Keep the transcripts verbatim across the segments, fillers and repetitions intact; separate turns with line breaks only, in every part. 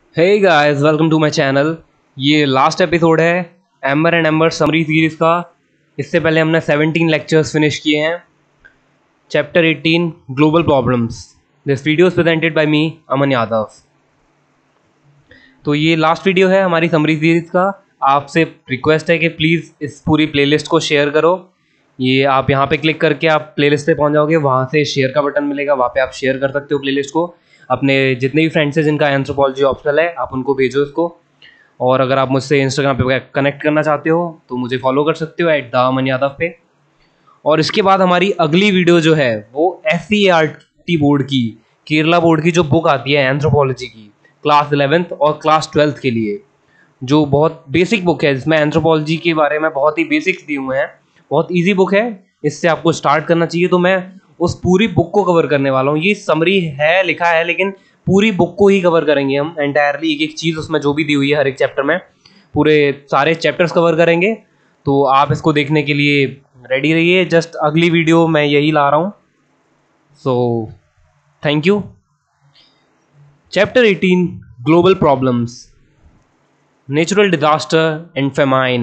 Hey guys, welcome to my channel। ये last episode है amber and amber summary series का। इससे पहले हमने सेवनटीन लेक्चर्स फिनिश किए हैं। Chapter eighteen global problems. This video is presented by me Aman Yadav. तो ये लास्ट वीडियो है हमारी समरी सीरीज का। आपसे रिक्वेस्ट है कि प्लीज़ इस पूरी प्लेलिस्ट को शेयर करो। ये आप यहाँ पे क्लिक करके आप प्लेलिस्ट पे पहुँच जाओगे, वहाँ से शेयर का बटन मिलेगा, वहाँ पे आप शेयर कर सकते हो प्लेलिस्ट को। अपने जितने भी फ्रेंड्स हैं जिनका एंथ्रोपोलॉजी ऑप्शनल है, आप उनको भेजो इसको। और अगर आप मुझसे इंस्टाग्राम पे कनेक्ट करना चाहते हो तो मुझे फॉलो कर सकते हो एट द अमन यादव पे। और इसके बाद हमारी अगली वीडियो जो है वो S C A R T board की, केरला बोर्ड की जो बुक आती है एंथ्रोपोलॉजी की, क्लास इलेवेंथ और क्लास ट्वेल्थ के लिए, जो बहुत बेसिक बुक है, जिसमें एंथ्रोपोलॉजी के बारे में बहुत ही बेसिक्स दिए हुए हैं। बहुत ईजी बुक है, इससे आपको स्टार्ट करना चाहिए। तो मैं उस पूरी बुक को कवर करने वाला हूँ। ये समरी है, लिखा है, लेकिन पूरी बुक को ही कवर करेंगे हम एंटायरली। एक एक चीज़ उसमें जो भी दी हुई है हर एक चैप्टर में, पूरे सारे चैप्टर्स कवर करेंगे। तो आप इसको देखने के लिए रेडी रहिए। जस्ट अगली वीडियो मैं यही ला रहा हूँ। So thank you. Chapter eighteen global problems, natural disaster and famine.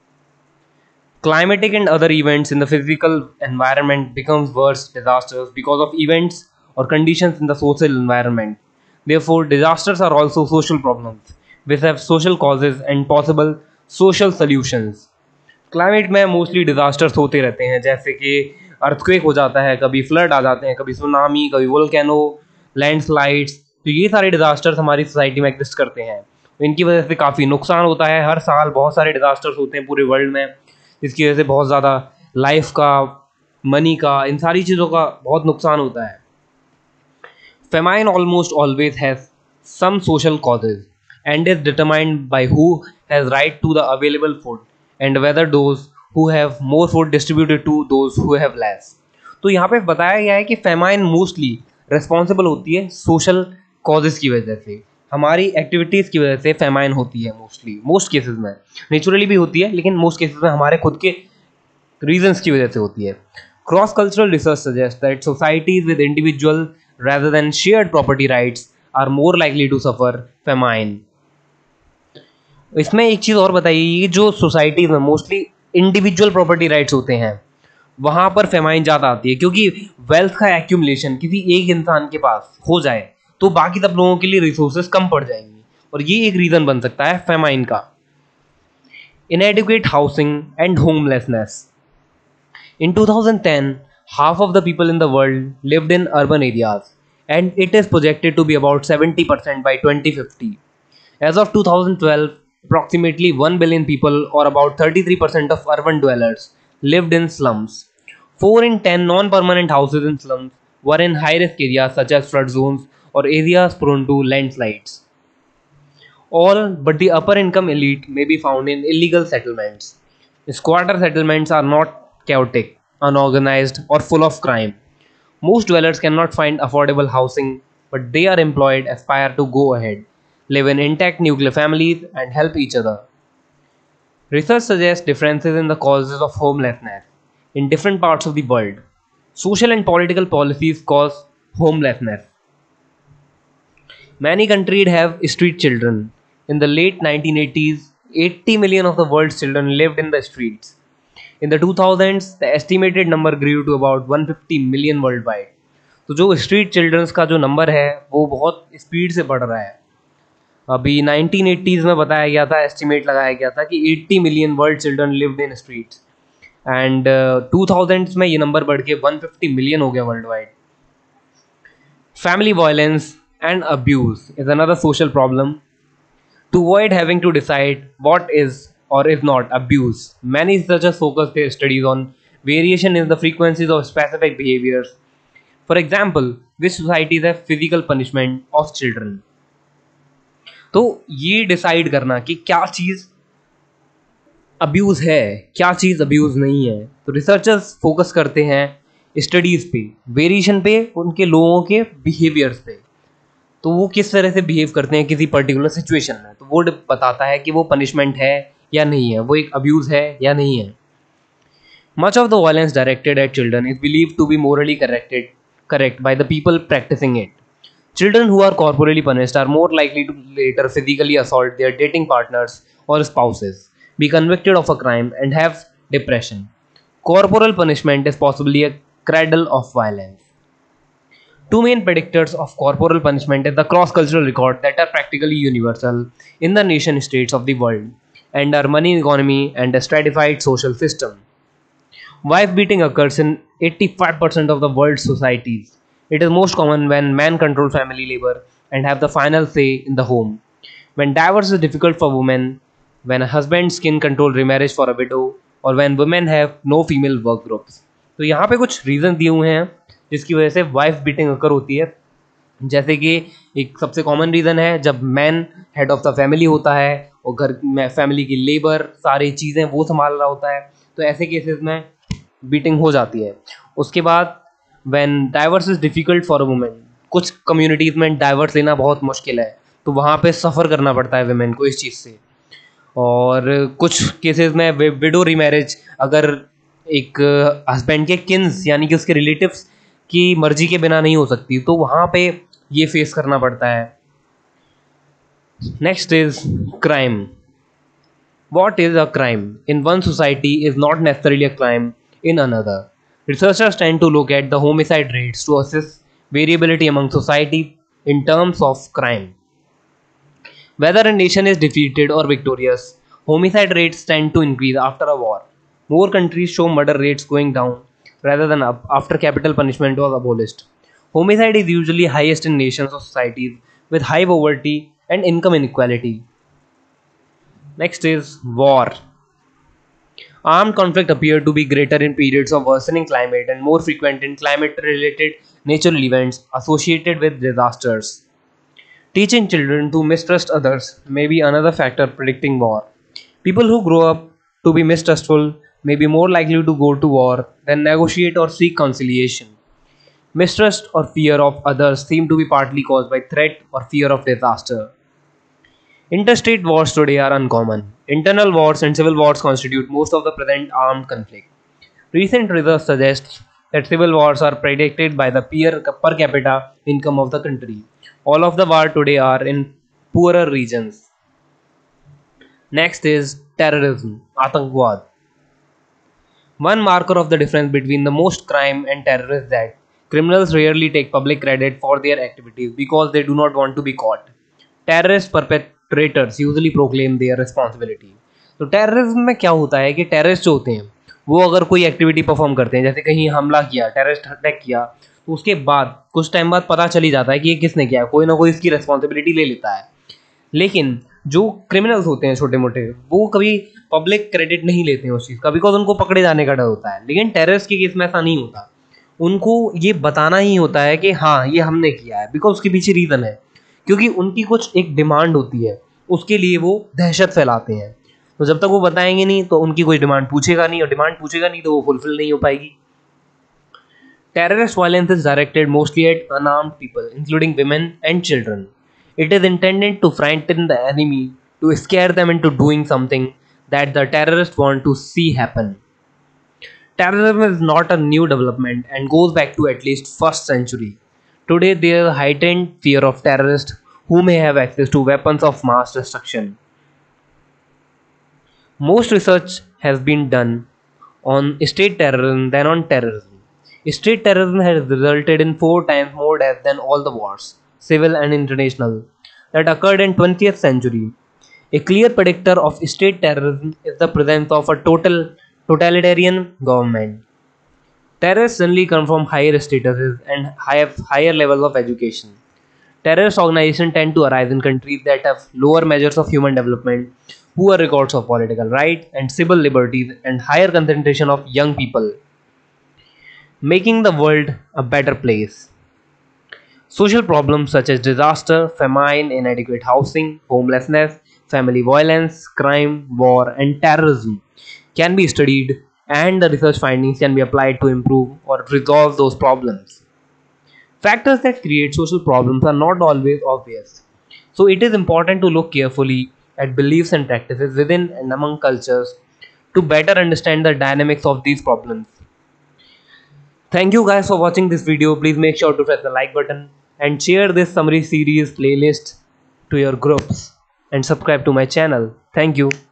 Climatic and other events in the physical environment becomes worse disasters because of events or conditions in the social environment. Therefore, disasters are also social problems which have social causes and possible social solutions. Climate में mostly disasters होते रहते हैं, जैसे कि earthquake हो जाता है, कभी फ्लड आ जाते हैं, कभी सुनामी, कभी वोल्केनो, लैंडस्लाइड्स। तो ये सारे डिजास्टर्स हमारी सोसाइटी में एग्जिस्ट करते हैं। इनकी वजह से काफ़ी नुकसान होता है। हर साल बहुत सारे डिजास्टर्स होते हैं पूरे वर्ल्ड में, जिसकी वजह से बहुत ज़्यादा लाइफ का, मनी का, इन सारी चीज़ों का बहुत नुकसान होता है। Famine almost always has some social causes and is determined by who has right to the available food and whether those who have more food distributed to those who have less. तो यहाँ पे बताया गया है कि famine mostly responsible होती है social causes की वजह से। हमारी एक्टिविटीज़ की वजह से फेमाइन होती है मोस्टली, मोस्ट केसेस में। नेचुरली भी होती है, लेकिन मोस्ट केसेस में हमारे खुद के रीजंस की वजह से होती है। Cross cultural research suggest that societies with individual rather than shared property rights are more likely to suffer famine. इसमें एक चीज़ और बताइए, जो सोसाइटीज में मोस्टली इंडिविजुअल प्रॉपर्टी राइट्स होते हैं वहाँ पर फेमाइन ज़्यादा आती है, क्योंकि वेल्थ का एक्यूमुलेशन किसी एक इंसान के पास हो जाए तो बाकी सब लोगों के लिए रिसोर्सेज कम पड़ जाएंगी, और ये एक रीज़न बन सकता है फेमाइन का। Inadequate housing and homelessness. In two thousand ten, half of the people in the world lived in urban areas, and it is projected to be about seventy percent by twenty fifty. As of two thousand twelve, approximately one billion people, or about thirty-three percent of urban dwellers, lived in slums. four in ten non-permanent houses in slums were in high-risk areas such as flood zones or areas prone to landslides. All but the upper-income elite may be found in illegal settlements. Squatter settlements are not chaotic, unorganized, or full of crime. Most dwellers cannot find affordable housing, but they are employed, aspire to go ahead, live in intact nuclear families, and help each other. Research suggests differences in the causes of homelessness in different parts of the world. Social and political policies cause homelessness. Many countries have street children. In the late nineteen eighties, eighty million of the world's children lived in the streets. In the two thousands, the estimated number grew to about one hundred fifty million worldwide. तो जो street children's का जो number है वो बहुत speed से बढ़ रहा है। अभी नाइनटीन एटीज़ में बताया गया था, एस्टिमेट लगाया गया था कि अस्सी million world children lived in streets, and two thousands में ये नंबर बढ़ के one hundred fifty मिलियन हो गया worldwide. Family violence and abuse is another social problem. To avoid having to decide what is or if not abuse, many researchers focus their studies on variation in the frequencies of specific behaviors. For example, which societies have physical punishment of children. तो ये decide करना कि क्या चीज़ abuse है, क्या चीज़ abuse नहीं है, तो रिसर्चर्स फोकस करते हैं स्टडीज़ पे, वेरिएशन पे, उनके लोगों के बिहेवियर्स पे। तो वो किस तरह से बिहेव करते हैं किसी पर्टिकुलर सिचुएशन में, तो वो बताता है कि वो पनिशमेंट है या नहीं है, वो एक अब्यूज़ है या नहीं है। Much of the violence directed at children is believed to be morally corrected correct by the people practicing it. Children who are corporally punished are more likely to later physically assault their dating partners or spouses, be convicted of a crime, and have depression. Corporal punishment is possibly a cradle of violence. Two main predictors of corporal punishment is the cross-cultural record that are practically universal in the nation states of the world and our money economy and a stratified social system. Wife beating occurs in eighty-five percent of the world's societies. It is most common when men control family labor and have the final say in the home. When divorce is difficult for women, when a husband can control remarriage for a widow, और when women have no female work groups. तो यहाँ पे कुछ reason दिए हुए हैं जिसकी वजह से वाइफ बीटिंग अकर होती है. जैसे कि एक सबसे कॉमन रीज़न है जब man head of the family होता है और घर में फैमिली की लेबर सारी चीज़ें वो संभाल रहा होता है, तो ऐसे केसेस में बीटिंग हो जाती है. उसके बाद when divorce is difficult for a women, कुछ कम्युनिटीज़ में डाइवर्स लेना बहुत मुश्किल है, तो वहाँ पे सफ़र करना पड़ता है वुमेन को इस चीज़ से. और कुछ केसेस में विडो रीमैरिज, अगर एक हस्बैंड के किन्स यानी कि उसके रिलेटिव्स की मर्जी के बिना नहीं हो सकती, तो वहाँ पे ये फेस करना पड़ता है. Next is crime. What is a crime in one society is not necessarily a crime in another. Researchers tend to look at the homicide rates to assess variability among society in terms of crime. Whether a nation is defeated or victorious, homicide rates tend to increase after a war. More countries show murder rates going down rather than up after capital punishment was abolished. Homicide is usually highest in nations or societies with high poverty and income inequality. Next is war. Armed conflict appear to be greater in periods of worsening climate and more frequent in climate-related natural events associated with disasters. Teaching children to mistrust others may be another factor predicting war. People who grow up to be mistrustful may be more likely to go to war than negotiate or seek conciliation. Mistrust or fear of others seem to be partly caused by threat or fear of disaster. Interstate wars today are uncommon. Internal wars and civil wars constitute most of the present armed conflict. Recent research suggests that civil wars are predicted by the per capita income of the country. All of the wars today are in poorer regions. Next is terrorism, Atangwad. One marker of the difference between the most crime and terror is that criminals rarely take public credit for their activities because they do not want to be caught. Terrorist perpetrators usually proclaim their responsibility. तो terrorism में क्या होता है कि terrorist जो होते हैं वो अगर कोई एक्टिविटी परफॉर्म करते हैं, जैसे कहीं हमला किया, टेररिस्ट अटैक किया, तो उसके बाद कुछ टाइम बाद पता चली जाता है कि ये किसने किया, कोई ना कोई इसकी रिस्पॉन्सिबिलिटी ले लेता है. लेकिन जो क्रिमिनल्स होते हैं छोटे मोटे, वो कभी पब्लिक क्रेडिट नहीं लेते हैं उस चीज़ का, बिकॉज उनको पकड़े जाने का डर होता है. लेकिन टेररिस्ट के केस में ऐसा नहीं होता, उनको ये बताना ही होता है कि हाँ ये हमने किया है, बिकॉज उसके पीछे रीज़न है, क्योंकि उनकी कुछ एक डिमांड होती है, उसके लिए वो दहशत फैलाते हैं. तो जब तक वो बताएंगे नहीं तो उनकी कोई डिमांड पूछेगा नहीं, और डिमांड पूछेगा नहीं तो वो फुलफिल नहीं हो पाएगी. Terrorist violence is directed mostly at unarmed people, including women and children. It is intended to frighten the enemy, to scare them into doing something that the terrorists want to see happen. Terrorism is not a new development and goes back to at least first century. Today there is a heightened fear of terrorists who may have access to weapons of mass destruction. Most research has been done on state terrorism than on terrorism. State terrorism has resulted in four times more death than all the wars, civil and international, that occurred in twentieth century. A clear predictor of state terrorism is the presence of a total totalitarian government. Terrorists generally come from higher statuses and have higher levels of education. Terrorist organizations tend to arise in countries that have lower measures of human development, poor records of political rights and civil liberties, and higher concentration of young people, making the world a better place. Social problems such as disaster, famine, inadequate housing, homelessness, family violence, crime, war, and terrorism can be studied, and the research findings can be applied to improve or resolve those problems. Factors that create social problems are not always obvious, so it is important to look carefully at beliefs and practices within and among cultures to better understand the dynamics of these problems. Thank you guys for watching this video. Please make sure to press the like button and share this summary series playlist to your groups and subscribe to my channel. Thank you.